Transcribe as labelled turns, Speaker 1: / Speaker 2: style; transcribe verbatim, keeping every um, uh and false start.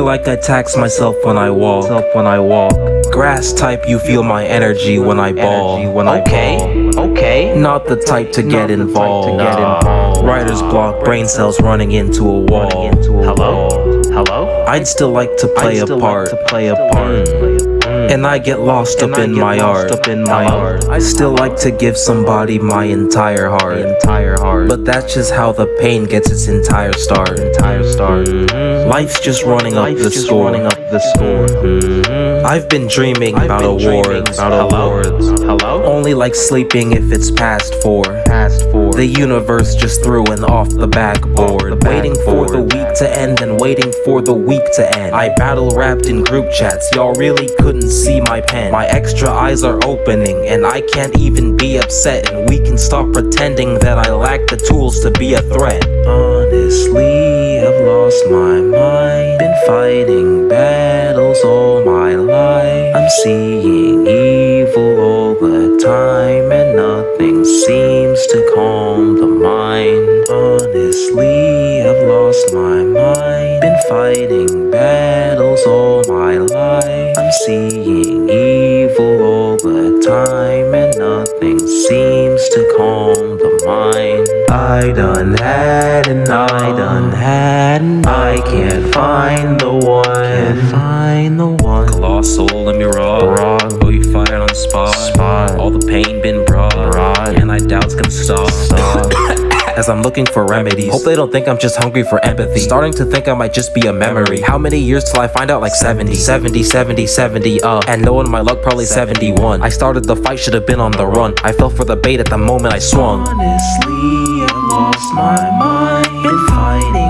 Speaker 1: feel like I tax myself when I walk. When I walk. Grass type, you feel my energy when I ball. When I
Speaker 2: Okay, okay.
Speaker 1: Not the type to get involved. Writer's block, brain cells running into a wall.
Speaker 2: Hello? Hello?
Speaker 1: I'd still like to play a part. Play a part. And I get lost up in my art. Up in my art. I still like to give somebody my entire heart. Entire heart. But that's just how the pain gets its entire start. Entire start. Mm-hmm. Life's just running up the score. Running up the score. Mm-hmm. I've been dreaming I've about been awards. About
Speaker 2: Hello?
Speaker 1: awards.
Speaker 2: Hello?
Speaker 1: Only like sleeping if it's past four. Past four. The universe just threw an off the backboard. Off the waiting for the week to end and waiting for the week to end. I battle rapped in group chats. Y'all really couldn't see my pen. My extra eyes are opening and I can't even be upset. And we can stop pretending that I lack the tools to be a threat. Honestly, I've lost my mind. Been fighting battles all my life. I'm seeing evil all the time and nothing seems to calm the mind. Honestly, I've lost my mind. Been fighting battles all my life. I'm seeing evil all the time and nothing seems to calm the mind. I done had and I done had and I can't find the one. Can't find the one. Colossal, let me raw. Oh, you fired on the spot. spot. All the pain been brought. brought. And I doubt it's gonna stop. stop. As I'm looking for remedies. Hope they don't think I'm just hungry for empathy. Starting to think I might just be a memory. How many years till I find out? Like seventy, seventy, seventy, seventy, uh And knowing my luck, probably seventy-one. I started the fight, should have been on the run. I fell for the bait at the moment I swung. Honestly, I lost my mind. Been fighting